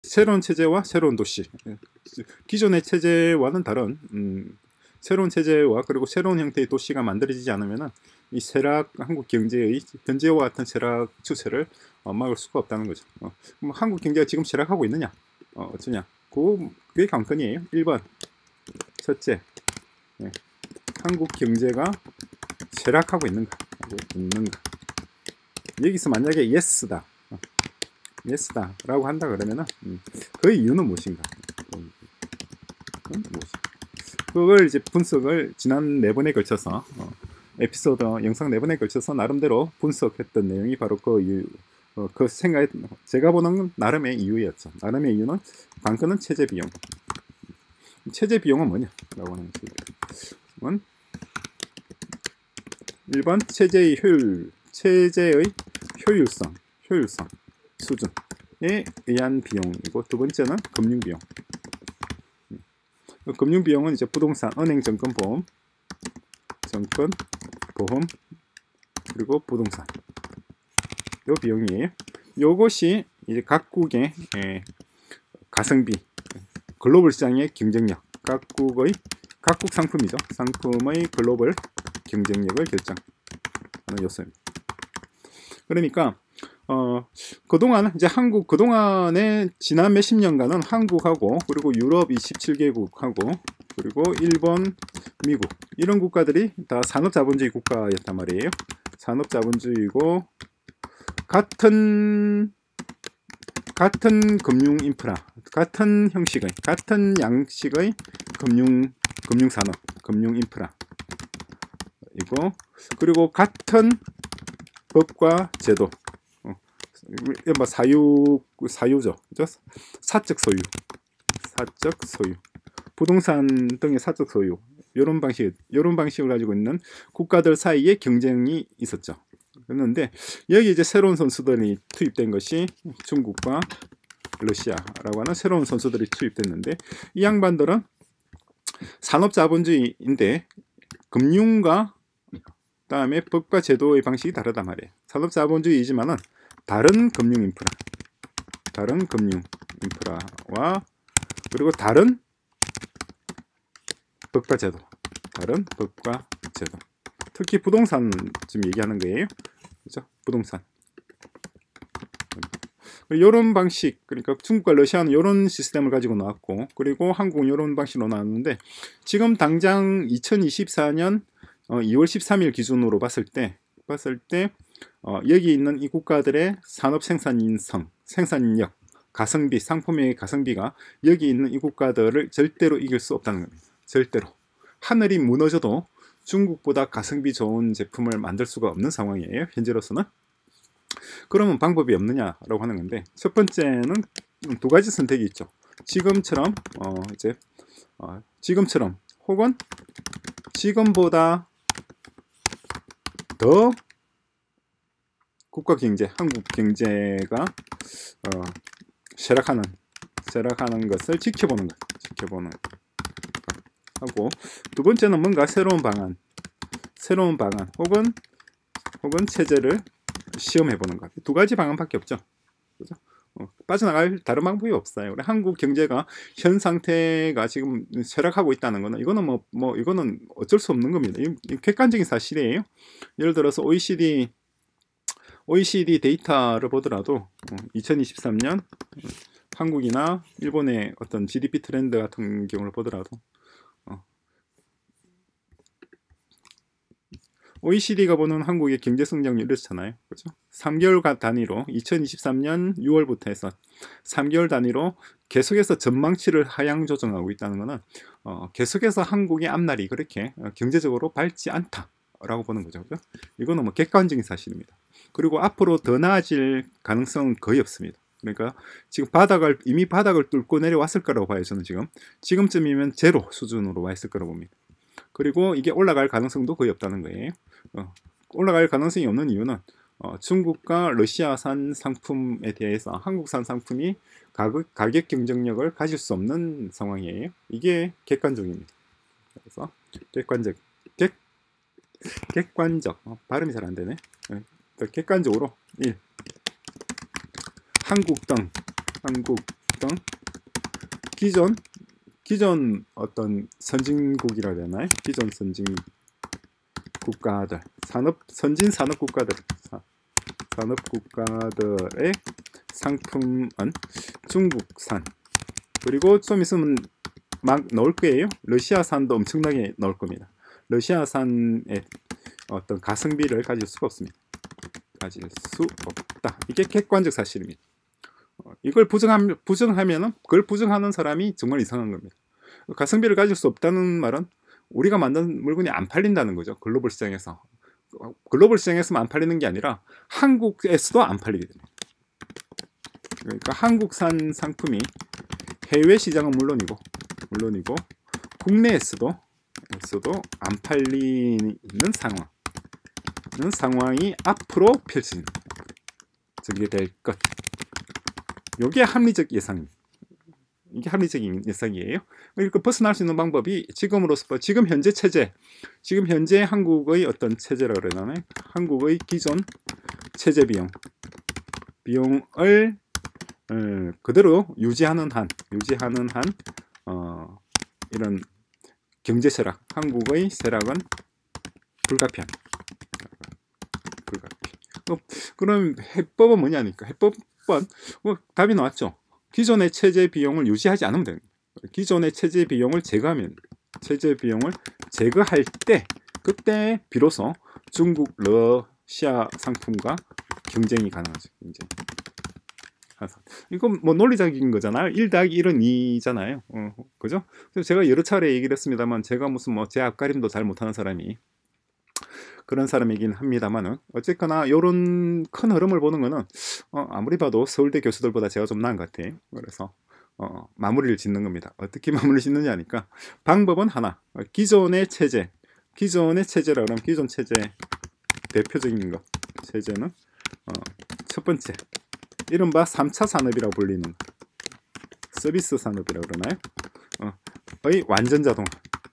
새로운 체제와 새로운 도시, 기존의 체제와는 다른 새로운 체제와 그리고 새로운 형태의 도시가 만들어지지 않으면 이 쇠락, 한국 경제의 현재와 같은 쇠락 추세를 막을 수가 없다는 거죠. 그럼 한국 경제가 지금 쇠락하고 있느냐? 어쩌냐? 그게 관건이에요. 1번 첫째, 네. 한국 경제가 쇠락하고 있는가? 여기서 만약에 yes다, yes다라고 한다 그러면은 그 이유는 무엇인가? 그걸 이제 분석을 지난 4번에 걸쳐서 에피소드 영상 4번에 걸쳐서 나름대로 분석했던 내용이 바로 그 이유, 그 생각, 제가 보는 나름의 이유였죠. 나름의 이유는 관건은 체제 비용. 체제 비용은 뭐냐라고 하는 것은 1번 체제의 효율성 수준에 의한 비용이고, 두 번째는 금융 비용. 금융 비용은 이제 부동산, 은행, 정권, 보험, 그리고 부동산. 요 비용이에요. 요것이 이제 각국의 가성비, 글로벌 시장의 경쟁력, 각국 상품이죠. 상품의 글로벌 경쟁력을 결정하는 요소입니다. 그러니까 그동안 이제 한국, 그동안에 지난 몇십 년간은 한국하고 그리고 유럽 27개국하고 그리고 일본, 미국 이런 국가들이 다 산업자본주의 국가였단 말이에요. 산업자본주의고 같은 금융 인프라, 같은 형식의, 같은 양식의 금융산업, 금융 인프라 이고, 그리고 같은 법과 제도, 사유죠, 그죠? 사적 소유, 부동산 등의 사적 소유, 이런 방식을 가지고 있는 국가들 사이에 경쟁이 있었죠. 그런데 여기 이제 새로운 선수들이 투입된 것이 중국과 러시아라고 하는 새로운 선수들이 투입됐는데, 이 양반들은 산업자본주의인데 금융과 그다음에 법과 제도의 방식이 다르단 말이에요. 산업자본주의이지만은 다른 금융 인프라와 그리고 다른 법과 제도, 특히 부동산 지금 얘기하는 거예요. 그죠? 부동산. 이런 방식, 그러니까 중국과 러시아는 이런 시스템을 가지고 나왔고, 그리고 한국은 이런 방식으로 나왔는데, 지금 당장 2024년 2월 13일 기준으로 봤을 때 여기 있는 이 국가들의 산업 생산력, 가성비, 상품의 가성비가 여기 있는 이 국가들을 절대로 이길 수 없다는 겁니다. 절대로. 하늘이 무너져도 중국보다 가성비 좋은 제품을 만들 수가 없는 상황이에요. 현재로서는. 그러면 방법이 없느냐라고 하는 건데, 첫 번째는 두 가지 선택이 있죠. 지금처럼 지금처럼 혹은 지금보다 더 국가 경제, 한국 경제가 쇠락하는 것을 지켜보는 하고, 두 번째는 뭔가 새로운 방안 혹은 체제를 시험해보는 것. 두 가지 방안밖에 없죠. 그죠? 빠져나갈 다른 방법이 없어요. 우리 한국 경제가 현 상태가 지금 쇠락하고 있다는 거는 이거는 이거는 어쩔 수 없는 겁니다. 이 객관적인 사실이에요. 예를 들어서 OECD 데이터를 보더라도 2023년 한국이나 일본의 어떤 GDP 트렌드 같은 경우를 보더라도 OECD가 보는 한국의 경제 성장률 이렇잖아요. 그렇죠? 3개월 단위로 2023년 6월부터 해서 3개월 단위로 계속해서 전망치를 하향 조정하고 있다는 것은 계속해서 한국의 앞날이 그렇게 경제적으로 밝지 않다라고 보는 거죠. 그렇죠? 이거는 뭐 객관적인 사실입니다. 그리고 앞으로 더 나아질 가능성은 거의 없습니다. 그러니까 지금 이미 바닥을 뚫고 내려왔을 거라고 봐요. 저는 지금쯤이면 제로 수준으로 와 있을 거라고 봅니다. 그리고 이게 올라갈 가능성도 거의 없다는 거예요. 올라갈 가능성이 없는 이유는 중국과 러시아산 상품에 대해서 한국산 상품이 가격 경쟁력을 가질 수 없는 상황이에요. 이게 객관적입니다. 그래서 객관적 발음이 잘 안 되네. 객관적으로 1. 한국 어떤 기존 어떤 선진국이라 해야 되나요? 기존 선진 국가들, 선진 산업 국가들의 상품은 중국산, 그리고 좀 있으면 막 넣을 거예요. 러시아산도 엄청나게 넣을 겁니다. 러시아산의 어떤 가성비를 가질 수가 없습니다. 가질 수 없다. 이게 객관적 사실입니다. 이걸 부정하면은 그걸 부정하는 사람이 정말 이상한 겁니다. 가성비를 가질 수 없다는 말은 우리가 만든 물건이 안 팔린다는 거죠. 글로벌 시장에서. 글로벌 시장에서만 안 팔리는 게 아니라 한국에서도 안 팔리게 됩니다. 그러니까 한국산 상품이 해외 시장은 물론이고 국내에서도 안 팔리는 상황이 앞으로 펼쳐지게 될 것. 이게 합리적 예상입니다. 이게 합리적인 예상이에요. 그러니까 벗어날 수 있는 방법이 지금 현재 체제, 지금 현재 한국의 어떤 체제라 그러나요? 한국의 기존 체제 비용을 그대로 유지하는 한 이런 경제 세락, 한국의 세락은 불가피한. 그럼 해법은 뭐냐니까? 해법은 답이 나왔죠. 기존의 체제 비용을 유지하지 않으면 됩니다. 기존의 체제 비용을 제거할 때, 그때 비로소 중국, 러시아 상품과 경쟁이 가능하죠. 이건 뭐 논리적인 거잖아요. 1 더하기 1은 2잖아요. 그죠? 그래서 제가 여러 차례 얘기를 했습니다만, 제가 무슨 제 앞가림도 잘 못하는 사람이 그런 사람이긴 합니다만은, 어쨌거나 이런 큰 흐름을 보는 거는 아무리 봐도 서울대 교수들보다 제가 좀 나은 것 같아요. 그래서 마무리를 짓는 겁니다. 어떻게 마무리를 짓느냐니까, 방법은 하나. 기존의 체제라 그러면 기존 체제 대표적인 것 체제는 첫 번째, 이른바 3차 산업이라고 불리는 서비스 산업이라고 그러나요? 완전 자동화.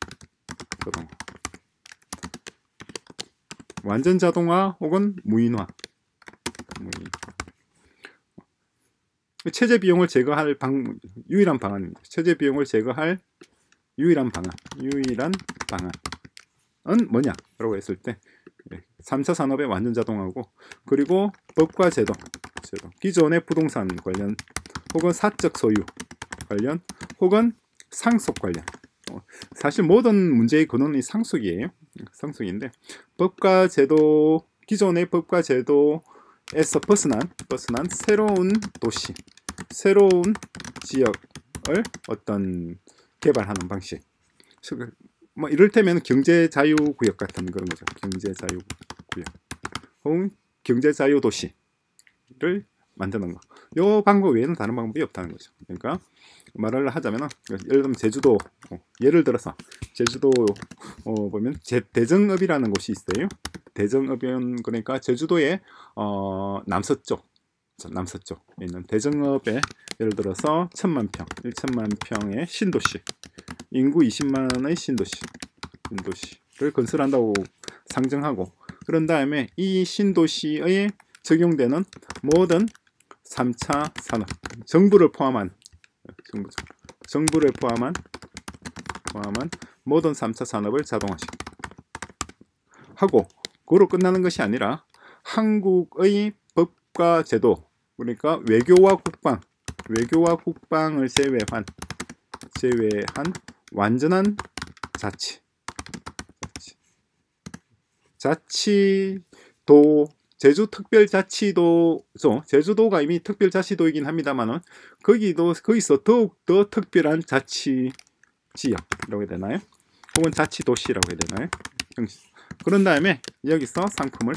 완전 자동화 혹은 무인화. 체제 비용을 제거할 유일한 방안입니다. 체제 비용을 제거할 유일한 방안은 뭐냐라고 했을 때 3차 산업의 완전 자동화고, 그리고 법과 제도, 기존의 부동산 관련 혹은 사적 소유 관련 혹은 상속 관련. 사실 모든 문제의 근원이 상속이에요. 상속인데, 법과 제도, 기존의 법과 제도에서 벗어난 새로운 도시, 새로운 지역을 어떤 개발하는 방식. 뭐 이를테면 경제 자유구역 같은 그런 거죠. 경제 자유구역 혹은 경제 자유 도시를 만드는 거. 이 방법 외에는 다른 방법이 없다는 거죠. 그러니까 말을 하자면, 예를 들면 예를 들어서 제주도 보면 대정읍이라는 곳이 있어요. 대정읍은 그러니까 제주도의 남서쪽에 있는 대정읍에 예를 들어서 1,000만 평의 신도시, 인구 20만의 신도시를 건설한다고 상정하고, 그런 다음에 이 신도시에 적용되는 모든 3차 산업, 정부를 포함한 모든 3차 산업을 자동화하고, 그로 끝나는 것이 아니라 한국의 법과 제도, 그러니까 외교와 국방을 제외한 완전한 자치도, 제주특별자치도죠. 제주도가 이미 특별자치도이긴 합니다만은, 거기서 더욱 더 특별한 자치 지역이라고 해야 되나요? 혹은 자치도시라고 해야 되나요? 그런 다음에 여기서 상품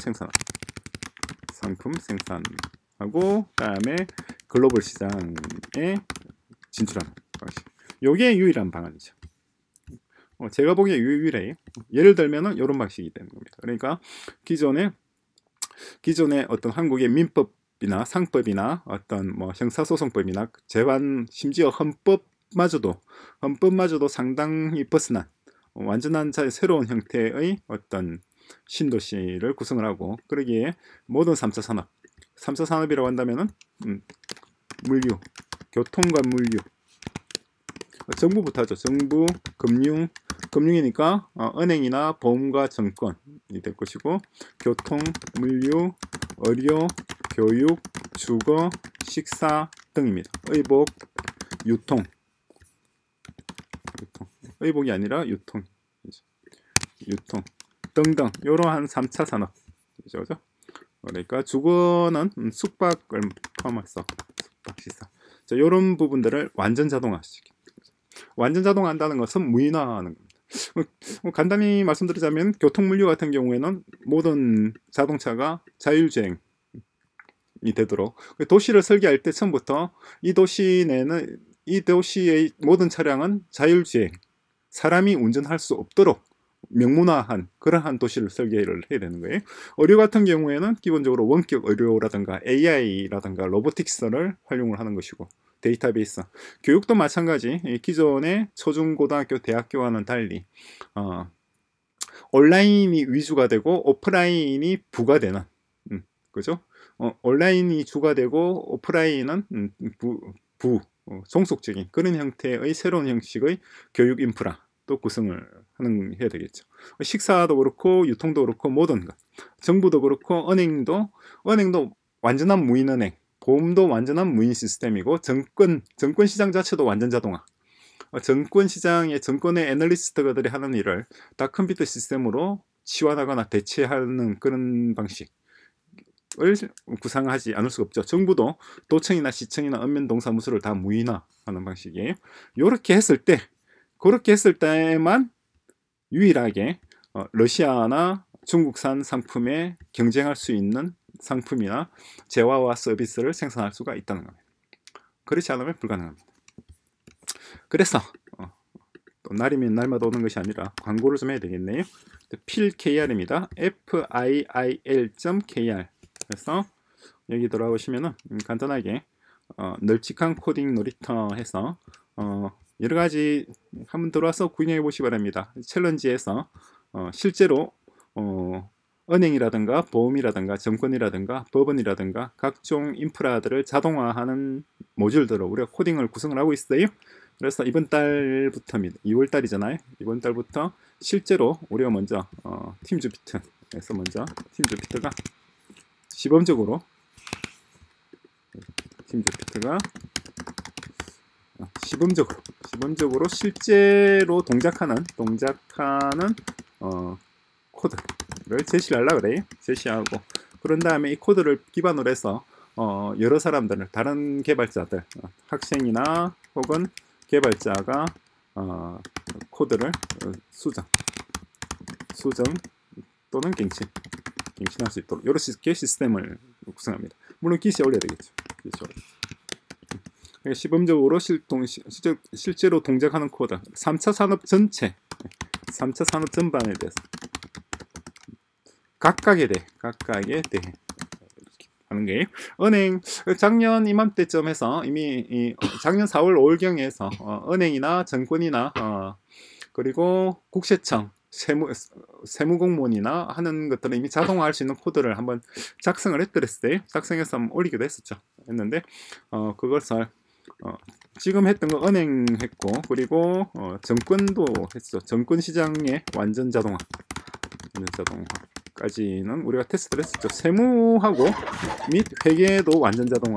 생산하고, 그다음에 글로벌 시장에 진출하는 방식. 이게 유일한 방안이죠. 제가 보기에 유일해요. 예를 들면은 이런 방식이 되는 겁니다. 그러니까 기존의 어떤 한국의 민법이나 상법이나 어떤 형사소송법이나 재반, 심지어 헌법마저도 상당히 벗어난 완전한 새로운 형태의 어떤 신도시를 구성을 하고, 그러기에 모든 3차 산업이라고 한다면은 물류, 교통과 물류. 정부부터 하죠. 정부, 금융이니까 은행이나 보험과 증권이 될 것이고, 교통, 물류, 의료, 교육, 주거, 식사 등입니다. 의복, 유통. 의복이 아니라 유통 등등 이러한 3차 산업. 그죠? 그러니까 주거는 숙박을 포함해서 숙박 시설. 자, 이런 부분들을 완전 자동화시키. 완전 자동화한다는 것은 무인화하는 겁니다. 간단히 말씀드리자면 교통물류 같은 경우에는 모든 자동차가 자율주행이 되도록, 도시를 설계할 때 처음부터 이 도시 내는 이 도시의 모든 차량은 자율주행, 사람이 운전할 수 없도록 명문화한 그러한 도시를 설계를 해야 되는 거예요. 의료 같은 경우에는 기본적으로 원격 의료라든가 AI라든가 로보틱스를 활용을 하는 것이고, 데이터베이스. 교육도 마찬가지. 기존의 초중고등학교 대학교와는 달리 온라인이 위주가 되고 오프라인이 부가되는, 그죠? 온라인이 주가 되고 오프라인은 종속적인 그런 형태의 새로운 형식의 교육 인프라 또 구성을 해야 되겠죠. 식사도 그렇고 유통도 그렇고 모든 것, 정부도 그렇고 은행도 완전한 무인은행, 보험도 완전한 무인 시스템이고, 정권 시장 자체도 완전 자동화. 정권 시장의 정권의 애널리스트들이 하는 일을 다 컴퓨터 시스템으로 치환하거나 대체하는 그런 방식을 구상하지 않을 수가 없죠. 정부도 도청이나 시청이나 읍면동사무소를 다 무인화하는 방식이에요. 그렇게 했을 때만 유일하게 러시아나 중국산 상품에 경쟁할 수 있는 상품이나 재화와 서비스를 생산할 수가 있다는 겁니다. 그렇지 않으면 불가능합니다. 그래서 또 날이면 날마다 오는 것이 아니라 광고를 좀 해야 되겠네요. 필KR입니다. FIIL.KR. 그래서 여기 들어오시면은 간단하게 널찍한 코딩 놀이터 해서 여러 가지 한번 들어와서 구경해 보시기 바랍니다. 챌린지에서 실제로 은행이라든가 보험이라든가 정권이라든가 법원이라든가 각종 인프라들을 자동화하는 모듈들을 우리가 코딩을 구성을 하고 있어요. 그래서 이번 달부터입니다. 2월 달이잖아요. 이번 달부터 실제로 우리가 먼저 팀 주피트에서 먼저 팀 주피트가 시범적으로 실제로 동작하는 코드를 제시를 하려고 그래요. 제시하고, 그런 다음에 이 코드를 기반으로 해서 여러 사람들을, 다른 개발자들, 학생이나 혹은 개발자가 코드를 수정 또는 갱신할 수 있도록 이렇게 시스템을 구성합니다. 물론 기시에 올려야 되겠죠. 시범적으로 실제로 동작하는 코드, 3차 산업 전체, 3차 산업 전반에 대해서 각각에 대해 하는 게, 은행 작년 이맘때쯤 해서 이미 작년 4월 5월경에서 은행이나 정권이나 그리고 국세청 세무공무원이나 하는 것들은 이미 자동화할 수 있는 코드를 한번 작성을 했더랬어요. 작성해서 한번 올리기도 했는데 그것을 지금 했던 거 은행 했고, 그리고 정권도 했죠. 정권 시장의 완전 자동화까지는 우리가 테스트를 했었죠. 세무하고 및 회계도 완전 자동화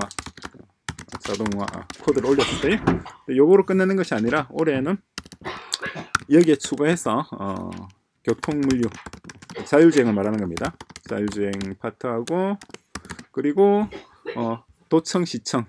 코드를 올렸어요. 요거로 끝내는 것이 아니라 올해는 여기에 추가해서 교통물류 자율주행을 말하는 겁니다. 자율주행 파트하고, 그리고 도청, 시청,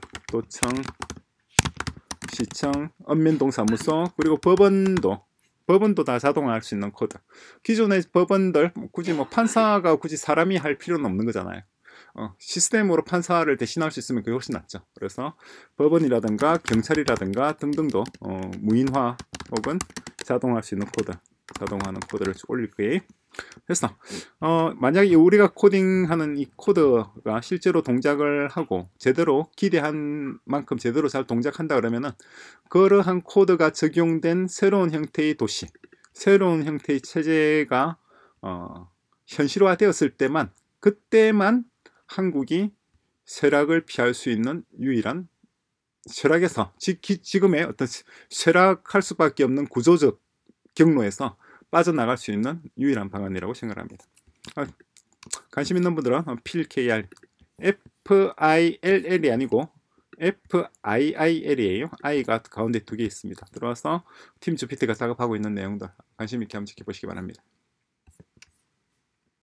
읍면동사무소, 그리고 법원도 다 자동화할 수 있는 코드. 기존의 법원들 굳이 판사가 굳이 사람이 할 필요는 없는 거잖아요. 시스템으로 판사를 대신할 수 있으면 그게 훨씬 낫죠. 그래서 법원이라든가 경찰이라든가 등등도 무인화 혹은 자동화할 수 있는 자동화하는 코드를 올릴 거예요. 그래서 만약에 우리가 코딩하는 이 코드가 실제로 동작을 하고 제대로 기대한 만큼 제대로 잘 동작한다 그러면은, 그러한 코드가 적용된 새로운 형태의 도시, 새로운 형태의 체제가 현실화되었을 때만, 그때만 한국이 쇠락을 피할 수 있는 유일한 쇠락에서 지금의 어떤 쇠락할 수밖에 없는 구조적 경로에서 빠져나갈 수 있는 유일한 방안이라고 생각합니다. 관심 있는 분들은 PILKR FILL이 아니고 FIIL이에요. I가 가운데 2개 있습니다. 들어와서 팀 GPT가 작업하고 있는 내용들 관심 있게 한번 지켜보시기 바랍니다.